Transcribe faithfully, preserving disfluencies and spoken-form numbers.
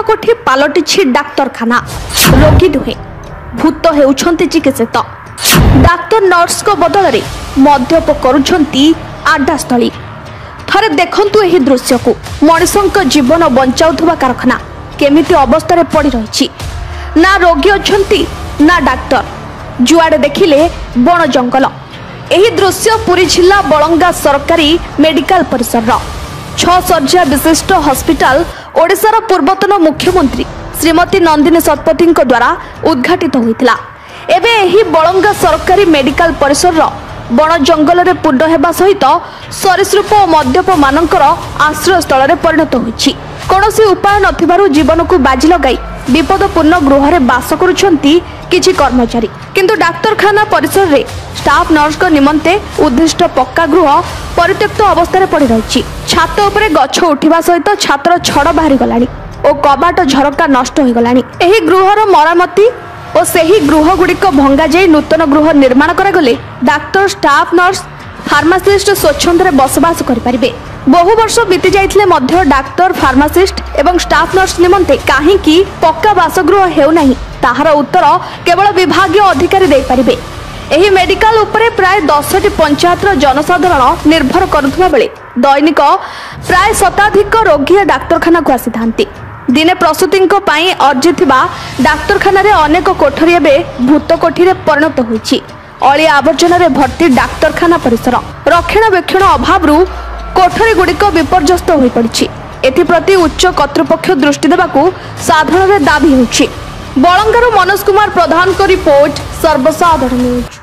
कोठी पालटिछि डाक्तरखाना रोगी दुहे भूत हेउछंती चिकित्सित डाक्तर नर्स को बदल रे मद्यप करुछंती आड्डास्थली। थरे देखंतु एही दृश्य को मनिषंक जीवन बंचाउथुबा कारखाना केमिति अवस्था रे पड़ी रहिछि। ना रोगी अछंती ना डाक्तर, जुआड़े देखिले बण जंगल। एही दृश्य पुरी जिला बलंगा सरकारी मेडिकल परिसर छह शଯ୍ୟା विशिष्ट हॉस्पिटल ओडिशार पूर्वतन मुख्यमंत्री श्रीमती नंदिनी शतपथी द्वारा उद्घाटित होइतिला। एबे एही बलंगा सरकारी मेडिकल परिसर बण जंगल रे पूर्ण हेबा सहित सरीसृप और मद्यप मानकर आश्रय स्थल रे परिणत होइछि। कोनोसी उपाय नथिबारु जीवन को बाजी लगाई विपदपूर्ण गृह रे बास करुछंती किछि कर्मचारी, किंतु डाक्तरखाना परिसर रे स्टाफ नर्स को निमंते उद्दिष्ट पक्का गृह परित्यक्त अवस्था रे पड़ी रहिछि। छात उपरे गछ उठिबा सहित छातर छड़ बाहरी गलानी और कबाट झरका नष्ट होई गलानी। एही गृहर मरामती और सेही गृह गुड़िक भंगा जाई नूतन गृह निर्माण करा गले डाक्तर स्टाफ नर्स फार्मासिस्ट स्वच्छंद रे बसवास करि परिबे। बहु वर्ष बीती जाइथिले मध्य डाक्तर फार्मासिस्ट एवं स्टाफ नर्स निमंते काहे कि पक्का बासगृह हेउ नाही ताहार उत्तर केवल विभागीय अधिकारी दे परिबे। एही मेडिकल उपरे प्राय दस टी पंचायत जनसाधारण निर्भर करुथुबा बेले दैनिक प्राय शताधिक रोगी डाक्तरखाना को आसीथांती। दिने प्रसूति अर्जी थिबा डाक्तरखाना रे अनेक कोठरी एबे भूत कोठी रे परिणत होईछि। अलिया आवर्जन रे भर्ती डाक्तरखाना परिसर रक्षणाबेक्षण अभावरू कोठरी गुड़िक विपर्यस्त होई पड़िछि। एथिप्रति उच्च कर्तृपक्ष दृष्टि देबाकू साधारण दाबी होछि। बलंगारू मनोज कुमार प्रधान को रिपोर्ट सर्वसाधारण न्यूज।